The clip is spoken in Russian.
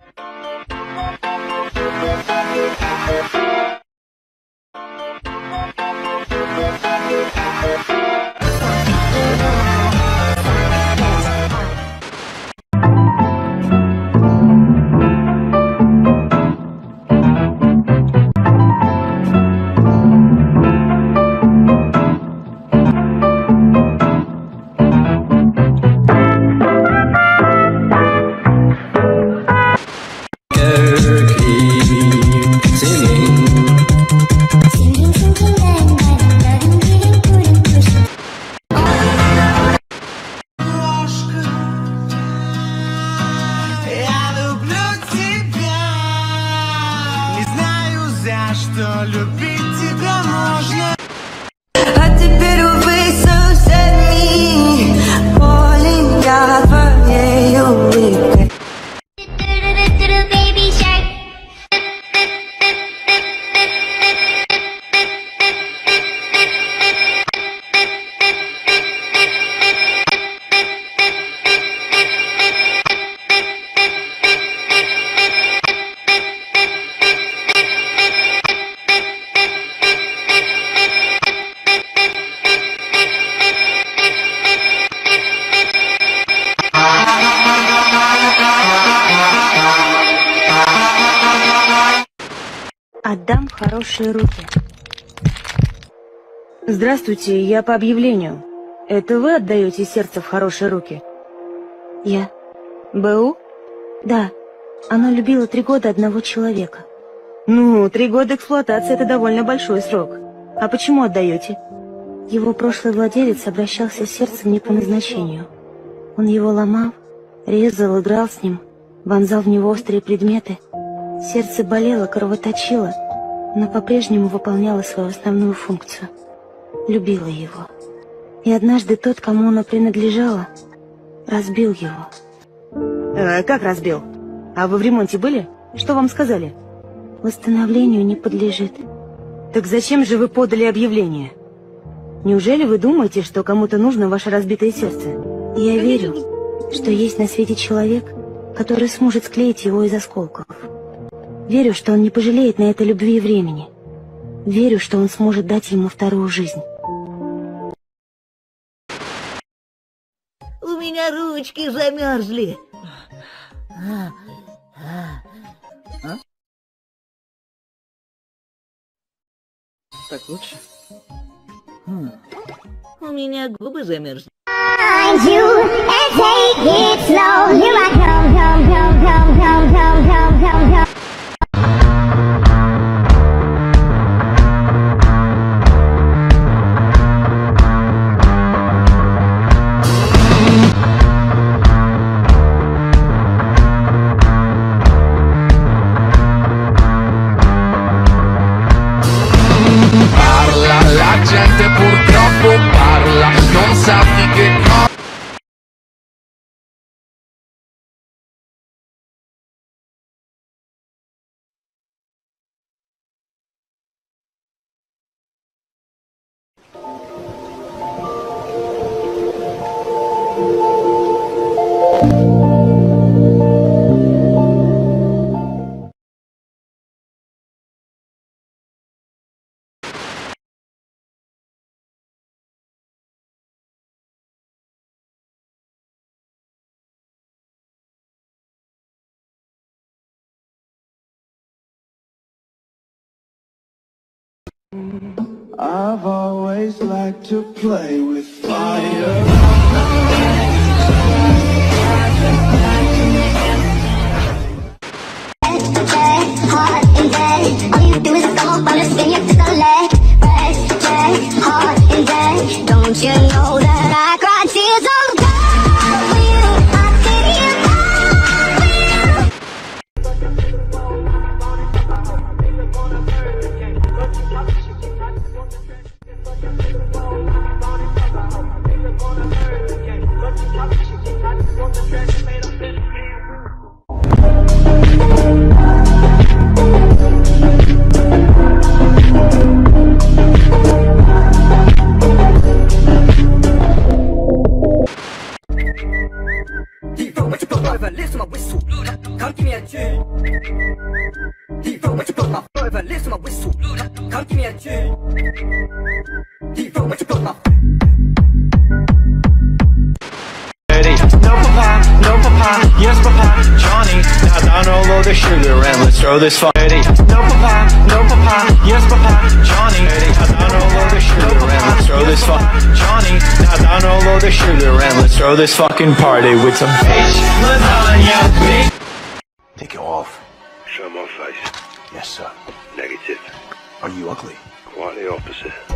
Что любить тебя можно. А теперь, увы, совсем поле я твоей улыбкой. Отдам в хорошие руки. Здравствуйте, я по объявлению. Это вы отдаете сердце в хорошие руки? Я. БУ? Да. Оно любило 3 года одного человека. Ну, 3 года эксплуатации — это довольно большой срок. А почему отдаете? Его прошлый владелец обращался с сердцем не по назначению. Он его ломал, резал, играл с ним, вонзал в него острые предметы. Сердце болело, кровоточило, но по-прежнему выполняло свою основную функцию. Любила его. И однажды тот, кому оно принадлежало, разбил его. Как разбил? А вы в ремонте были? Что вам сказали? Восстановлению не подлежит. Так зачем же вы подали объявление? Неужели вы думаете, что кому-то нужно ваше разбитое сердце? Я верю, что есть на свете человек, который сможет склеить его из осколков. Верю, что он не пожалеет на это любви и времени. Верю, что он сможет дать ему вторую жизнь. У меня ручки замерзли. Так лучше? У меня губы замерзли. La gente purtroppo parla, non sa di che cosa. I've always liked to play with fire. Hard and dead. All you do is go up on the spin your leg. Hard and dead. Don't you know that I cry tears of blood for you? I did you for you? Come give me a tune. D-Flow, what you put my flow ever listen to my whistle. Come give me a tune. D-Flow, what you put my No papa, yes papa, Johnny. Now download the sugar and let's throw this fighty. No papa, yes papa, Johnny. Now download the sugar and let's throw this Johnny. Now download the sugar and let's throw this fucking party with some H lasagna. Take it off. Show my face. Yes, sir. Negative. Are you ugly? Quite the opposite.